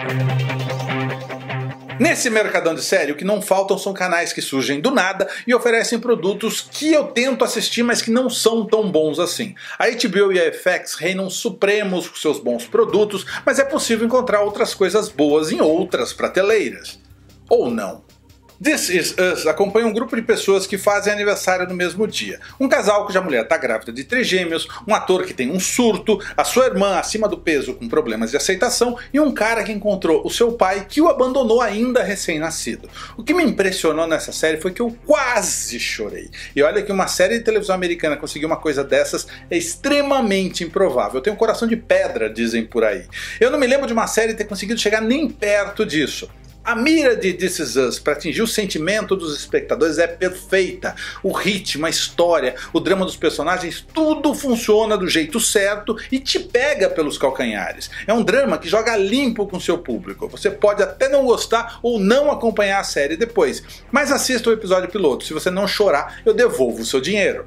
Nesse mercadão de série, o que não faltam são canais que surgem do nada e oferecem produtos que eu tento assistir, mas que não são tão bons assim. A HBO e a FX reinam supremos com seus bons produtos, mas é possível encontrar outras coisas boas em outras prateleiras. Ou não. This Is Us acompanha um grupo de pessoas que fazem aniversário no mesmo dia. Um casal cuja mulher está grávida de trigêmeos, um ator que tem um surto, a sua irmã acima do peso com problemas de aceitação e um cara que encontrou o seu pai que o abandonou ainda recém-nascido. O que me impressionou nessa série foi que eu quase chorei. E olha que uma série de televisão americana conseguir uma coisa dessas é extremamente improvável. Eu tenho um coração de pedra, dizem por aí. Eu não me lembro de uma série ter conseguido chegar nem perto disso. A mira de This Is Us para atingir o sentimento dos espectadores é perfeita. O ritmo, a história, o drama dos personagens, tudo funciona do jeito certo e te pega pelos calcanhares. É um drama que joga limpo com seu público. Você pode até não gostar ou não acompanhar a série depois, mas assista o episódio piloto. Se você não chorar, eu devolvo o seu dinheiro.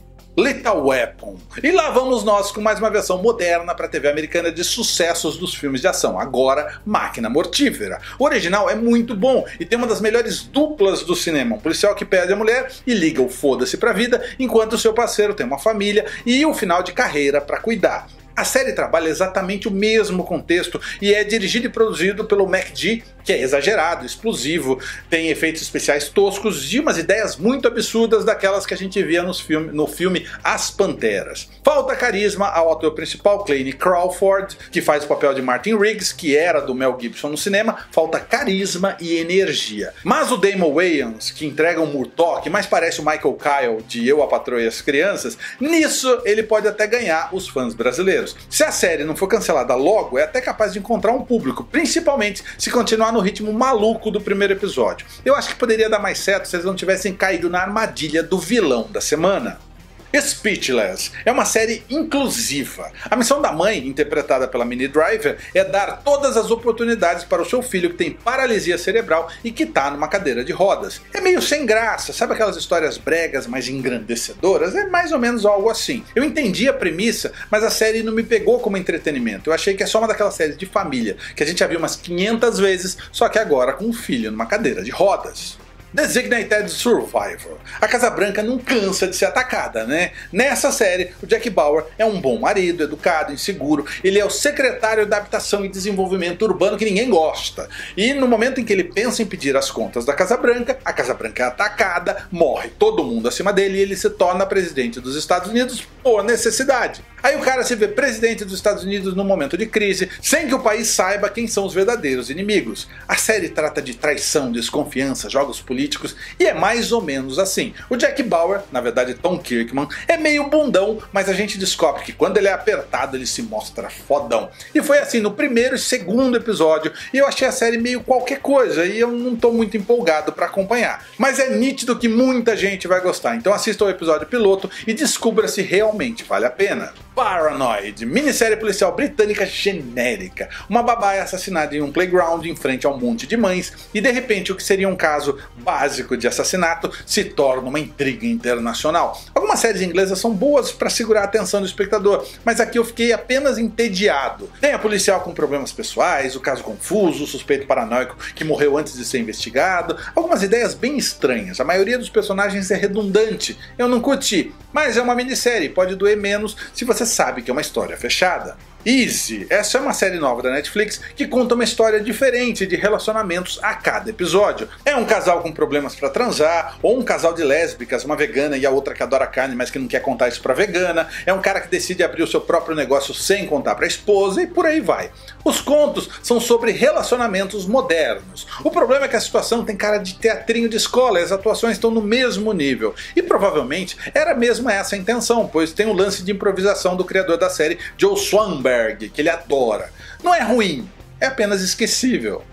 Lethal Weapon. E lá vamos nós com mais uma versão moderna para a TV americana de sucessos dos filmes de ação, agora Máquina Mortífera. O original é muito bom e tem uma das melhores duplas do cinema, um policial que perde a mulher e liga o foda-se pra vida, enquanto o seu parceiro tem uma família e um final de carreira para cuidar. A série trabalha exatamente o mesmo contexto e é dirigido e produzido pelo McG, que é exagerado, explosivo, tem efeitos especiais toscos e umas ideias muito absurdas daquelas que a gente via no filme As Panteras. Falta carisma ao ator principal, Claney Crawford, que faz o papel de Martin Riggs, que era do Mel Gibson no cinema, falta carisma e energia. Mas o Damon Wayans, que entrega um Murtaugh, que mais parece o Michael Kyle de Eu, a Patroa e as Crianças, nisso ele pode até ganhar os fãs brasileiros. Se a série não for cancelada logo, é até capaz de encontrar um público, principalmente se continuar no ritmo maluco do primeiro episódio. Eu acho que poderia dar mais certo se eles não tivessem caído na armadilha do vilão da semana. Speechless é uma série inclusiva. A missão da mãe, interpretada pela Minnie Driver, é dar todas as oportunidades para o seu filho que tem paralisia cerebral e que está numa cadeira de rodas. É meio sem graça, sabe aquelas histórias bregas, mas engrandecedoras? É mais ou menos algo assim. Eu entendi a premissa, mas a série não me pegou como entretenimento. Eu achei que é só uma daquelas séries de família, que a gente já viu umas 500 vezes, só que agora com um filho numa cadeira de rodas. Designated Survivor. A Casa Branca não cansa de ser atacada, né? Nessa série, o Jack Bauer é um bom marido, educado, inseguro. Ele é o secretário da Habitação e Desenvolvimento Urbano que ninguém gosta. E no momento em que ele pensa em pedir as contas da Casa Branca, a Casa Branca é atacada, morre todo mundo acima dele e ele se torna presidente dos Estados Unidos por necessidade. Aí o cara se vê presidente dos Estados Unidos num momento de crise, sem que o país saiba quem são os verdadeiros inimigos. A série trata de traição, desconfiança, jogos políticos e é mais ou menos assim. O Jack Bauer, na verdade Tom Kirkman, é meio bundão, mas a gente descobre que quando ele é apertado ele se mostra fodão. E foi assim no primeiro e segundo episódio e eu achei a série meio qualquer coisa e eu não tô muito empolgado para acompanhar. Mas é nítido que muita gente vai gostar, então assista o episódio piloto e descubra se realmente vale a pena. Paranoid, minissérie policial britânica genérica. Uma babá é assassinada em um playground em frente a um monte de mães e de repente o que seria um caso básico de assassinato se torna uma intriga internacional. Algumas séries inglesas são boas para segurar a atenção do espectador, mas aqui eu fiquei apenas entediado. Tem a policial com problemas pessoais, o caso confuso, o suspeito paranoico que morreu antes de ser investigado, algumas ideias bem estranhas, a maioria dos personagens é redundante, eu não curti, mas é uma minissérie, pode doer menos se você sabe que é uma história fechada. Easy, essa é uma série nova da Netflix que conta uma história diferente de relacionamentos a cada episódio. É um casal com problemas pra transar, ou um casal de lésbicas, uma vegana e a outra que adora carne mas que não quer contar isso pra vegana, é um cara que decide abrir o seu próprio negócio sem contar pra esposa e por aí vai. Os contos são sobre relacionamentos modernos. O problema é que a situação tem cara de teatrinho de escola e as atuações estão no mesmo nível. E provavelmente era mesmo essa a intenção, pois tem o lance de improvisação do criador da série, Joe Swanberg, que ele adora. Não é ruim, é apenas esquecível.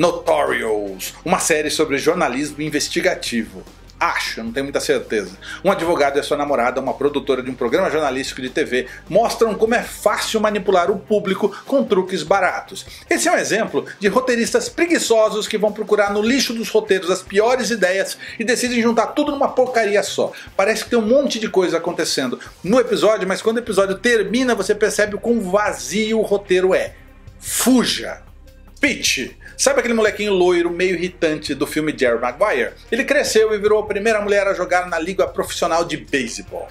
Notorious, uma série sobre jornalismo investigativo. Acho, não tenho muita certeza. Um advogado e a sua namorada, uma produtora de um programa jornalístico de TV, mostram como é fácil manipular o público com truques baratos. Esse é um exemplo de roteiristas preguiçosos que vão procurar no lixo dos roteiros as piores ideias e decidem juntar tudo numa porcaria só. Parece que tem um monte de coisa acontecendo no episódio, mas quando o episódio termina você percebe o quão vazio o roteiro é. Fuja! Peach. Sabe aquele molequinho loiro meio irritante do filme Jerry Maguire? Ele cresceu e virou a primeira mulher a jogar na liga profissional de beisebol.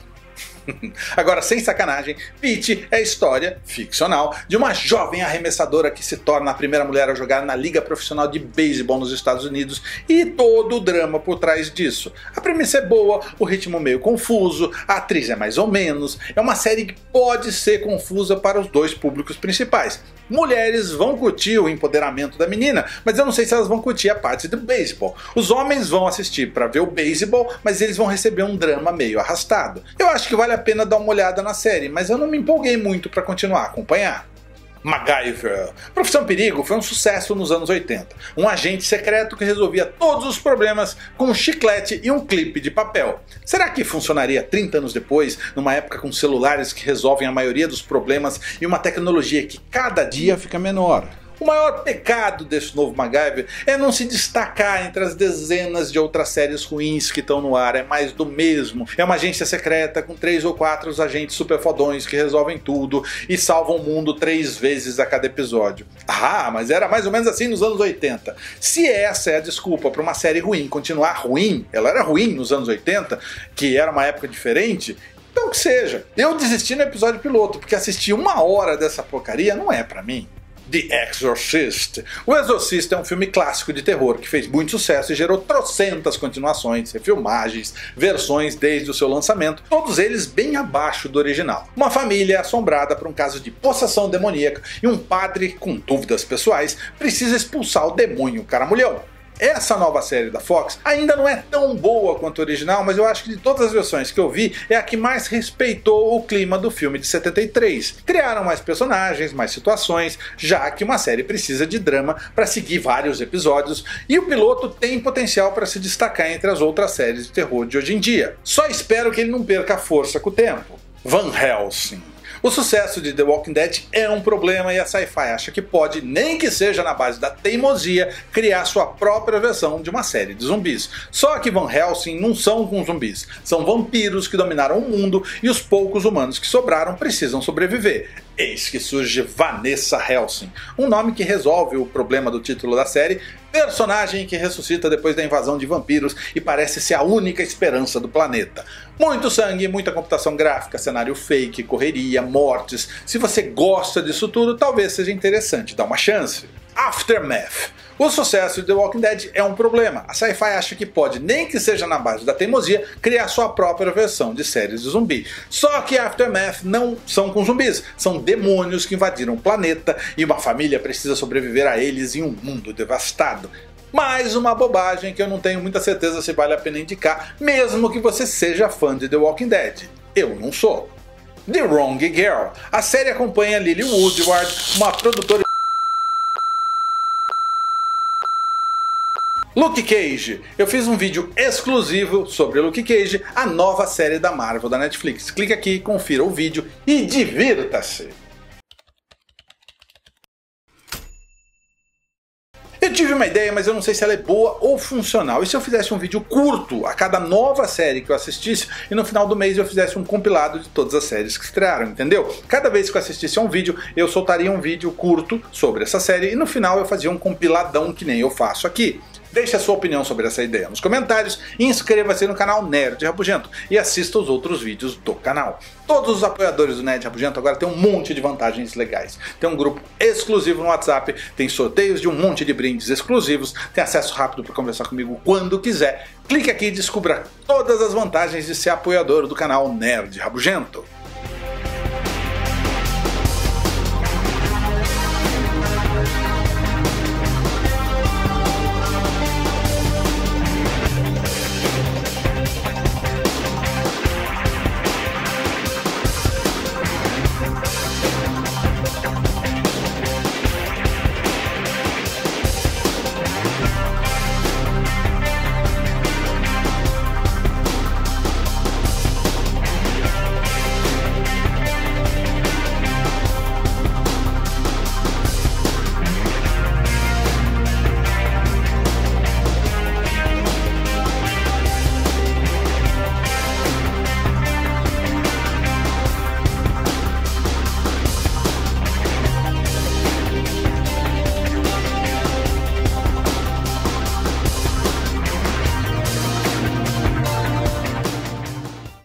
Agora, sem sacanagem, Peach é a história ficcional de uma jovem arremessadora que se torna a primeira mulher a jogar na liga profissional de beisebol nos Estados Unidos e todo o drama por trás disso. A premissa é boa, o ritmo meio confuso, a atriz é mais ou menos, é uma série que pode ser confusa para os dois públicos principais. Mulheres vão curtir o empoderamento da menina, mas eu não sei se elas vão curtir a parte do beisebol. Os homens vão assistir para ver o beisebol, mas eles vão receber um drama meio arrastado. Eu acho que vale a pena dar uma olhada na série, mas eu não me empolguei muito para continuar a acompanhar. MacGyver. Profissão Perigo foi um sucesso nos anos 80. Um agente secreto que resolvia todos os problemas com um chiclete e um clipe de papel. Será que funcionaria 30 anos depois, numa época com celulares que resolvem a maioria dos problemas e uma tecnologia que cada dia fica menor? O maior pecado desse novo MacGyver é não se destacar entre as dezenas de outras séries ruins que estão no ar, é mais do mesmo. É uma agência secreta com 3 ou 4 agentes super fodões que resolvem tudo e salvam o mundo 3 vezes a cada episódio. Ah, mas era mais ou menos assim nos anos 80. Se essa é a desculpa para uma série ruim continuar ruim, ela era ruim nos anos 80, que era uma época diferente, então que seja. Eu desisti no episódio piloto, porque assistir 1 hora dessa porcaria não é pra mim. The Exorcist. O Exorcista é um filme clássico de terror que fez muito sucesso e gerou trocentas continuações, refilmagens, versões desde o seu lançamento, todos eles bem abaixo do original. Uma família é assombrada por um caso de possessão demoníaca e um padre, com dúvidas pessoais, precisa expulsar o demônio caramulhão. Essa nova série da Fox ainda não é tão boa quanto a original, mas eu acho que de todas as versões que eu vi, é a que mais respeitou o clima do filme de 73. Criaram mais personagens, mais situações, já que uma série precisa de drama para seguir vários episódios, e o piloto tem potencial para se destacar entre as outras séries de terror de hoje em dia. Só espero que ele não perca a força com o tempo. Van Helsing. O sucesso de The Walking Dead é um problema e a Sci-Fi acha que pode, nem que seja na base da teimosia, criar sua própria versão de uma série de zumbis. Só que Van Helsing não são com zumbis, são vampiros que dominaram o mundo e os poucos humanos que sobraram precisam sobreviver. Eis que surge Vanessa Helsing, um nome que resolve o problema do título da série, personagem que ressuscita depois da invasão de vampiros e parece ser a única esperança do planeta. Muito sangue, muita computação gráfica, cenário fake, correria, mortes. Se você gosta disso tudo, talvez seja interessante dar uma chance. Aftermath. O sucesso de The Walking Dead é um problema. A Sci-Fi acha que pode, nem que seja na base da teimosia, criar sua própria versão de séries de zumbi. Só que Aftermath não são com zumbis, são demônios que invadiram o planeta e uma família precisa sobreviver a eles em um mundo devastado. Mais uma bobagem que eu não tenho muita certeza se vale a pena indicar, mesmo que você seja fã de The Walking Dead. Eu não sou. The Wrong Girl. A série acompanha Lily Woodward, uma produtora. Luke Cage. Eu fiz um vídeo exclusivo sobre Luke Cage, a nova série da Marvel da Netflix. Clique aqui, confira o vídeo e divirta-se! Eu tive uma ideia, mas eu não sei se ela é boa ou funcional. E se eu fizesse um vídeo curto a cada nova série que eu assistisse e no final do mês eu fizesse um compilado de todas as séries que estrearam, entendeu? Cada vez que eu assistisse a um vídeo, eu soltaria um vídeo curto sobre essa série e no final eu fazia um compiladão que nem eu faço aqui. Deixe a sua opinião sobre essa ideia nos comentários e inscreva-se no canal Nerd Rabugento e assista os outros vídeos do canal. Todos os apoiadores do Nerd Rabugento agora têm um monte de vantagens legais. Tem um grupo exclusivo no WhatsApp, tem sorteios de um monte de brindes exclusivos, tem acesso rápido para conversar comigo quando quiser. Clique aqui e descubra todas as vantagens de ser apoiador do canal Nerd Rabugento.